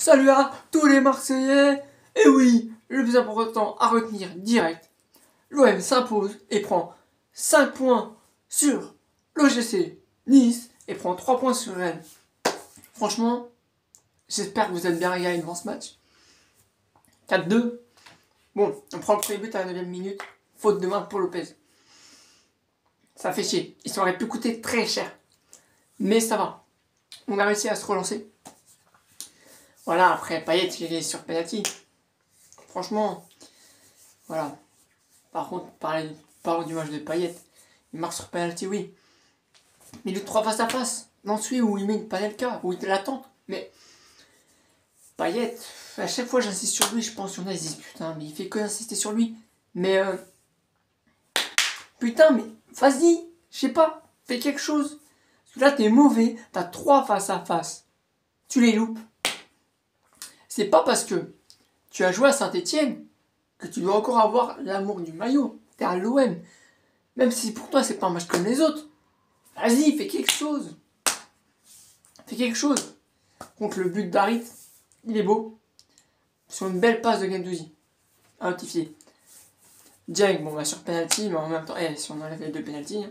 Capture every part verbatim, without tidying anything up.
Salut à tous les Marseillais. Et oui, le plus important à retenir direct, l'O M s'impose et prend cinq points sur l'O G C Nice et prend trois points sur Rennes. Franchement, j'espère que vous êtes bien régalés devant ce match. quatre deux. Bon, on prend le premier but à la neuvième minute, faute de main pour Lopez. Ça fait chier, il aurait pu coûter très cher. Mais ça va, on a réussi à se relancer. Voilà, après Payet il est sur penalty. Franchement, voilà. Par contre, parler, parlons du match de Payet. Il marque sur penalty, oui. Mais il est trois face à face. Dans celui où il met une Panelka, où il l'attend. Mais Payet, à chaque fois j'insiste sur lui, je pense qu'il y en a, ils disent putain, mais il fait que insister sur lui. Mais euh, putain, mais vas-y, je sais pas, fais quelque chose. Parce que là, t'es mauvais, t'as trois face à face. Tu les loupes. C'est pas parce que tu as joué à Saint-Etienne que tu dois encore avoir l'amour du maillot. T'es à l'O M. Même si pour toi, c'est pas un match comme les autres. Vas-y, fais quelque chose. Fais quelque chose. Contre le but d'Harit, il est beau. Sur une belle passe de Guendouzi. À notifier. Dieng, bon, bah sur penalty, mais en même temps, eh, si on enlève les deux penalty, hein.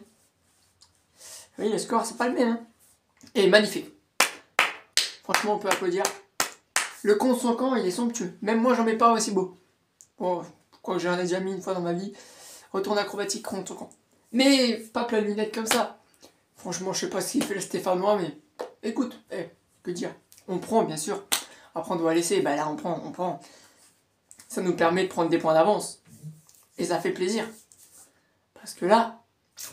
Oui, le score, c'est pas le même. Hein. Et magnifique. Franchement, on peut applaudir. Le contre son camp, il est somptueux. Même moi, j'en mets pas aussi beau. Bon, quoi que j'en ai déjà mis une fois dans ma vie. Retourne acrobatique contre son camp. Mais pas plein de lunettes comme ça. Franchement, je sais pas ce qu'il fait le Stéphanois, mais écoute, eh, que dire. On prend, bien sûr. Après, on doit laisser. Bah là, on prend, on prend. Ça nous permet de prendre des points d'avance. Et ça fait plaisir. Parce que là,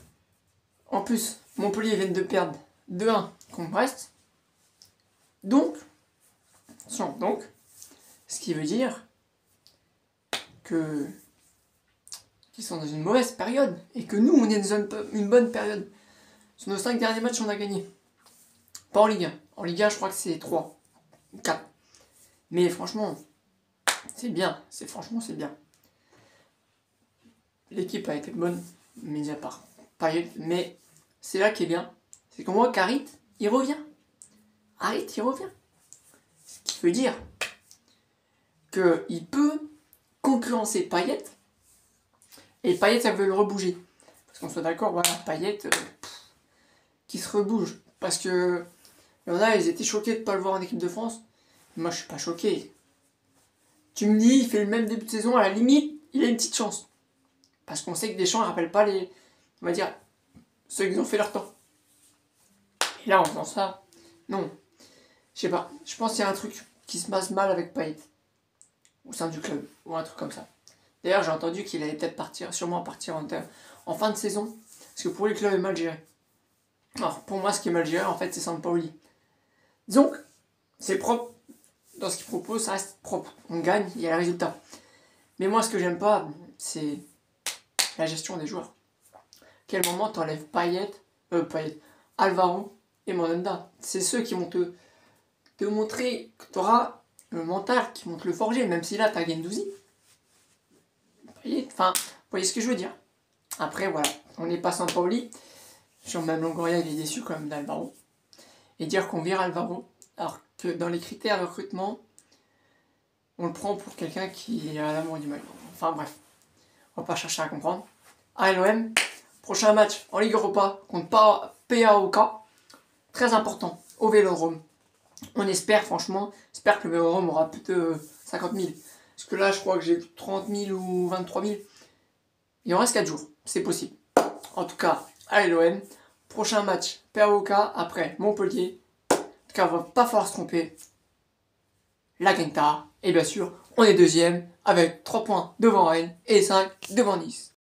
en plus, Montpellier vient de perdre deux un contre Brest. Donc, attention, donc, ce qui veut dire que qu'ils sont dans une mauvaise période et que nous, on est dans une, une bonne période. Sur nos cinq derniers matchs, on a gagné. Pas en Ligue un. En Ligue un, je crois que c'est trois ou quatre. Mais franchement, c'est bien. C'est franchement, c'est bien. L'équipe a été bonne, mis à part Payet, mais c'est là qui est bien. C'est qu'on voit qu'Harit, il revient. Harit, il revient. Ce qui veut dire qu'il peut concurrencer Payet. Et Payet, ça veut le rebouger. Parce qu'on soit d'accord, voilà, Payet, euh, pff, qui se rebouge. Parce que il y en a, ils étaient choqués de ne pas le voir en équipe de France. Moi, je suis pas choqué. Tu me dis, il fait le même début de saison, à la limite, il a une petite chance. Parce qu'on sait que Deschamps ne rappelle pas les, on va dire, ceux qui ont fait leur temps. Et là, en faisant ça, non. Je sais pas, je pense qu'il y a un truc qui se passe mal avec Payet. Au sein du club, ou un truc comme ça. D'ailleurs, j'ai entendu qu'il allait peut-être partir, sûrement partir en, en fin de saison. Parce que pour lui, le club est mal géré. Alors, pour moi, ce qui est mal géré, en fait, c'est Sampaoli. Donc, c'est propre. Dans ce qu'il propose, ça reste propre. On gagne, il y a le résultat. Mais moi, ce que j'aime pas, c'est la gestion des joueurs. À quel moment t'enlèves Payet, euh, Payet, Alvaro et Mandanda. C'est ceux qui vont te, te montrer que tu auras le mental, qui vont te le forger, même si là, t'as Guendouzi. Enfin, vous voyez ce que je veux dire. Après, voilà, on n'est pas Sampaoli. Sur même Longoria, il est déçu quand même d'Alvaro. Et dire qu'on vire Alvaro, alors que dans les critères de recrutement, on le prend pour quelqu'un qui a l'amour du maillot. Enfin bref, on va pas chercher à comprendre. À l'O M, prochain match en Ligue Europa contre P A O K. Très important, au Vélodrome. On espère, franchement, j'espère que le Vélodrome aura plus de cinquante mille. Parce que là, je crois que j'ai trente mille ou vingt-trois mille. Il en reste quatre jours, c'est possible. En tout cas, allez l'O M. Prochain match, P A O K, après Montpellier. En tout cas, il ne va pas falloir se tromper. La Genta. Et bien sûr, on est deuxième avec trois points devant Rennes et cinq devant Nice.